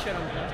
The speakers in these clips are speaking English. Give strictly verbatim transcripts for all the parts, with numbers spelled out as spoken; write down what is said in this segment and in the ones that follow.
shit on me.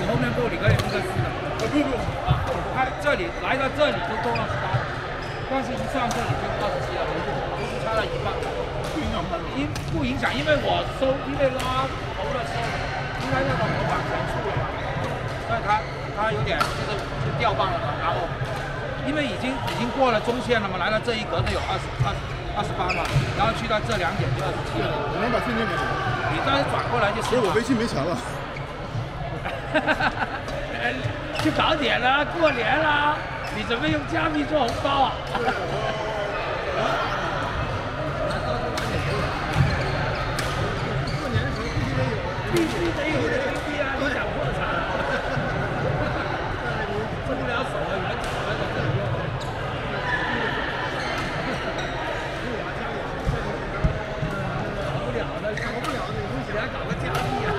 后面够你可以弄个四的。不不啊，看这里来到这里就够二十八，但是一上这里就二十七了，就是差了一半。不影响吗？因不影响，因为我收，因为拉头的时候，应该那个模板全出了嘛，所以它它有点就是就掉棒了嘛，然后因为已经已经过了中线了嘛，来到这一格就有二十二二十八嘛，然后去到这两点就二十七了。 我能把瞬间给你。 你当时转过来就行了。 我微信没钱了。 去搞点了，过年了，你准备用加密做红包啊？ 过年的时候必须得有， 必须得有人民币啊！你想破产，伸不了手了，原厂的都这样用。搞不了的，搞不了的，你想搞个加密啊？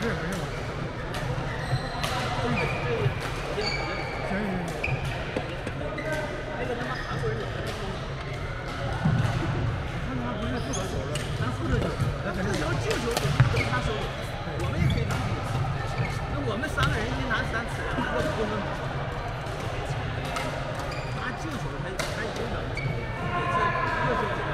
事没事。行行行。那个他妈韩国人有很多。他他不是负责球的，咱负责球，那肯定要进球都是他收的，我们也可以拿。那我们三个人一拿三次，我我们拿进球还还有呢，每次又是这个。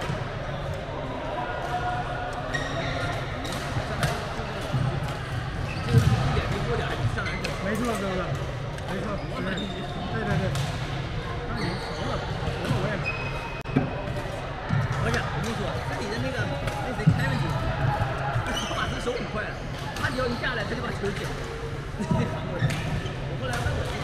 没错，哥哥，没错，对对对，那你熟了，熟了我也。而且我跟你说，这里的那个那谁开文杰，他把这手很快了，他只要一下来，他就把球捡了。那韩国人，我后来问我，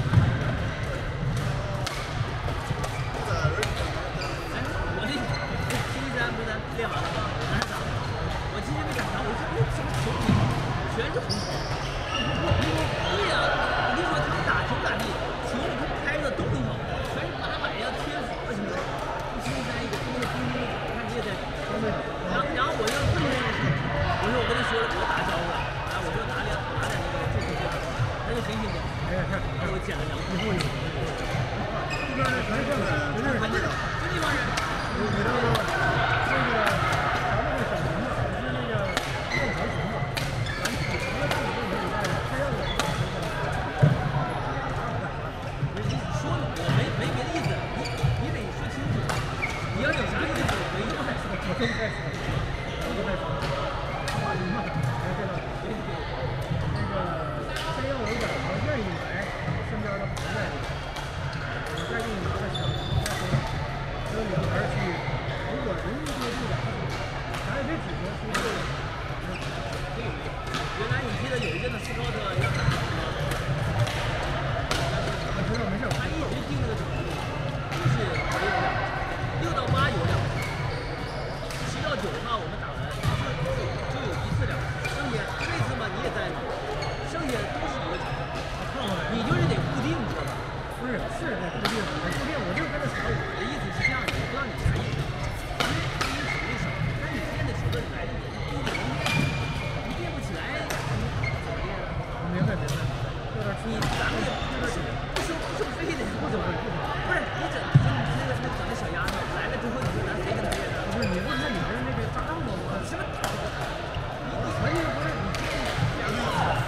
哎，我那星期三不是练完了吗？还是咋的？我今天没赶上，我这我什么球迷全是红袍。对呀、啊，我跟你说，他们打球咋地，球里头拍的都很好，全是八百呀、贴纸啊什么的。星期三一个，那个冰冰，我看你也在。然后，然后我就问他，我说我跟他说了，我打招呼了，啊，我说拿点拿点那个这些，他说行行行，然后我捡了两个。这边的全是正的，不是这个，就那帮人。你你那个这个咱们这小熊子，是那个凤凰熊子。你要有啥意思？没用，我都不开始，我都开始。话题嘛，来这个，那个先要有点条件一来，身边的朋友，我再给你拿个小，再说，跟两个人去，如果人家就不敢，咱也别指责输对了。原来你记得有一阵子斯科特要打什么？我知道没事，他一直定那个场地，就是没有量。六到八有两，七到九的话我们打完就就有一次两，剩下这次嘛你也在呢，剩下都是一个场，你就是得固定，知道吧？不是，是得固定，我固定我就跟着查，我的意思是这样的，我不知道你啥意思，因为因为体力少，但你练的球队来的人不一定能练，你练不起来，怎么练？明白明白，有点你咱们也不收不收不收费的，不收不收，不是你整你那个那整那小丫头来了之后，你说咱谁跟他练？不是你问他你是那个搭档吗？什么？你你可以不是你两个小时，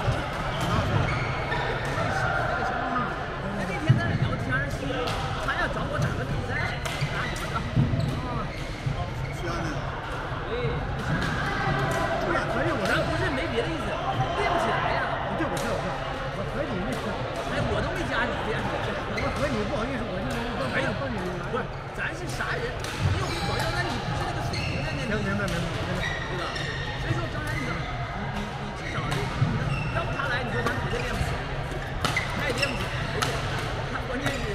那那天在那聊天说他要找我打个比赛，打什么的？啊，需要那个。对，可以，我咱不是没别的意思，练不起来呀。对，我知道，我知道，我和你那个，哎，我都没加你练，我和你不好意思，我就没有帮你，不是，咱是啥人？没有朋友，那你不是那个水平的那。明白明白明白，对吧？所以说刚才你你你你至少你要不他来，你说咱肯定练不起来，他也练不起来，而且他关键是。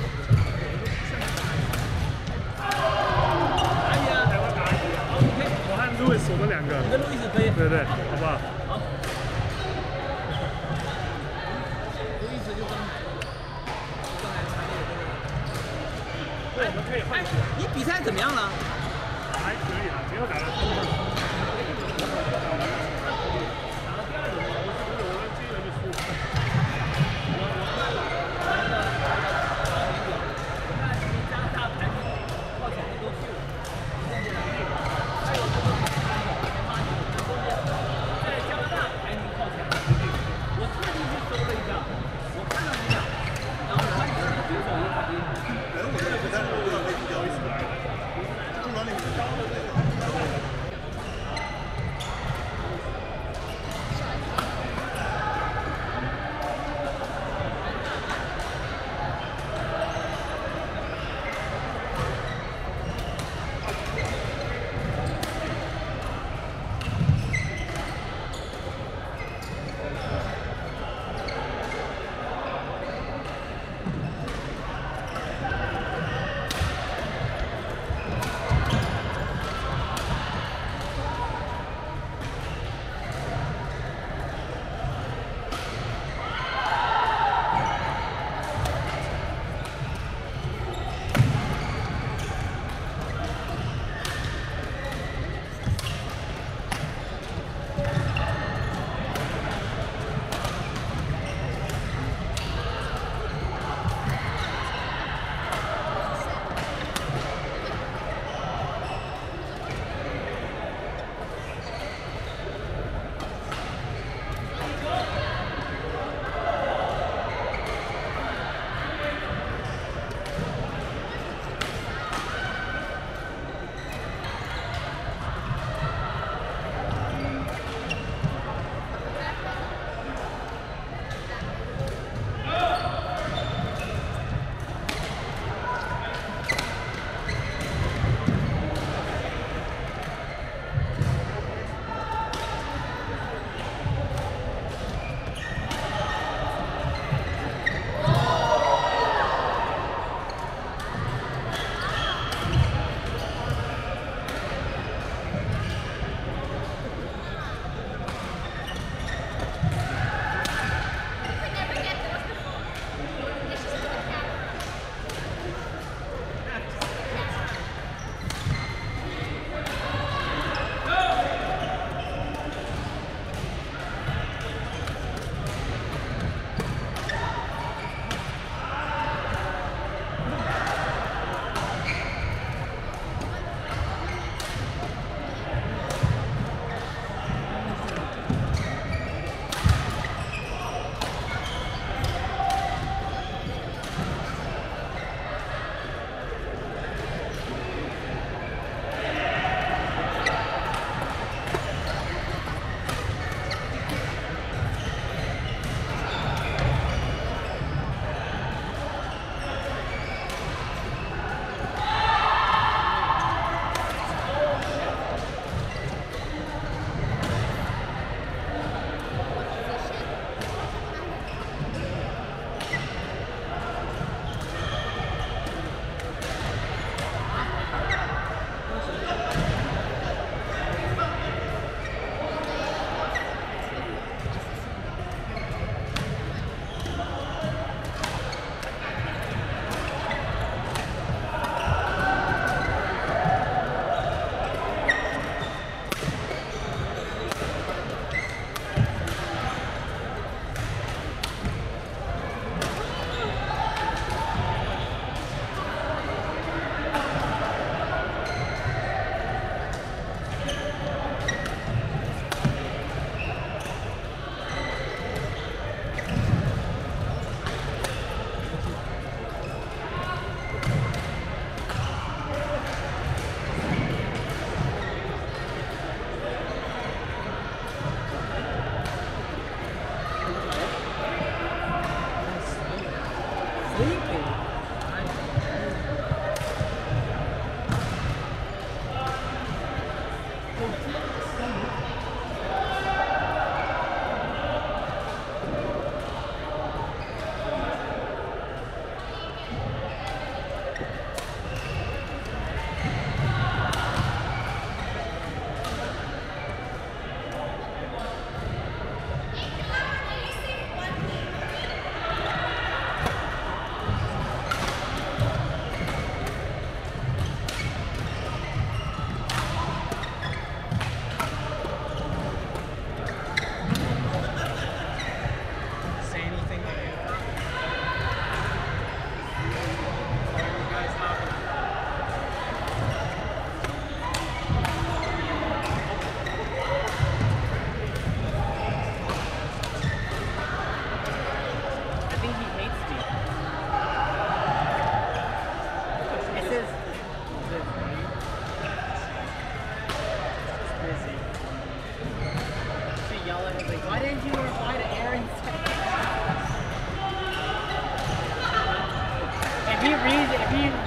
打你啊！好 ，OK。我和路易斯我们两个。你跟路易斯可以。对对，好不好？好。路易斯就刚才，刚才他那个。对，我们可以换。哎，你比赛怎么样了？还可以啊，没有打到中场。打到第二轮了，我是不是我们这一轮就输了？我我看了，我那个我看你加拿大排名靠前的都去了，甚至还有这个前八名，然后呢，在加拿大排名靠前的，我特地去搜了一下，我看到你俩，然后我看你们的对手也肯定。人我这个比赛我有点被调一起来了，中场里面高的那个。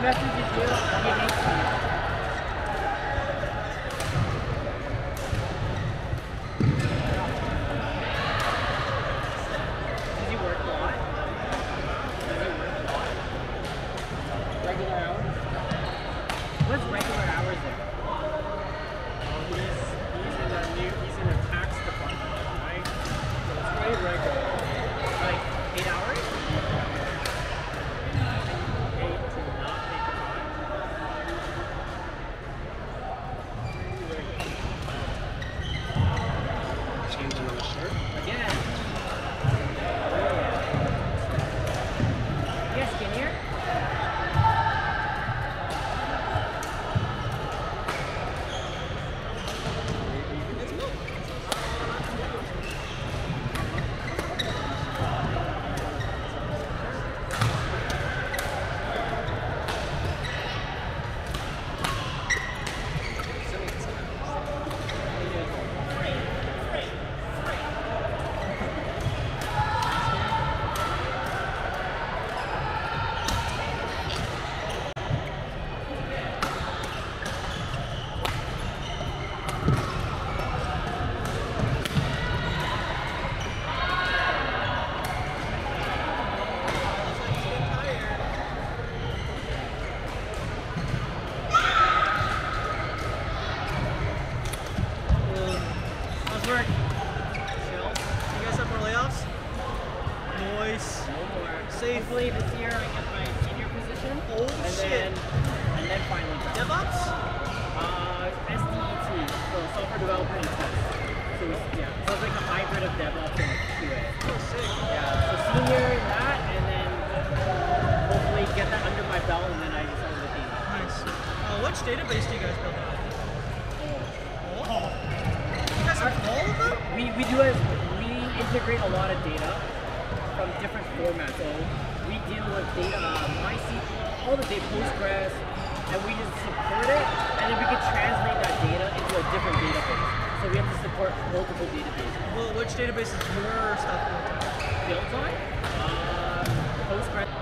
messages you, he hates me. Does he work a lot? Does he work a lot? Regular hours? What's regular hours there? Well, he's, he's in a new, he's in a tax department, right? So it's very regular. Like eight hours? Eight to not make a time. Changing the shirt. Again. Yes, skinnier? How's work? Chill. You guys up for layoffs? Noise. No more. Safe. Hopefully this year I get my senior position. Oh, and shit. Then, and then finally job. DevOps? Uh, S D E T, so software development and test. So it's, yeah, so it's like a hybrid of DevOps and Q A. Oh, sick. Yeah, so senior in that, and then hopefully get that under my belt, and then I just start looking. Nice. Uh, which database do you guys build out? Oh. You guys have all of them? We we do it. We integrate a lot of data from different formats. So we deal with data, uh, MySQL, all the data, Postgres, and we just support it, and then we can translate that data into a different database. So we have to support multiple databases. Well, which database is your stuff built on? Built on uh, Postgres.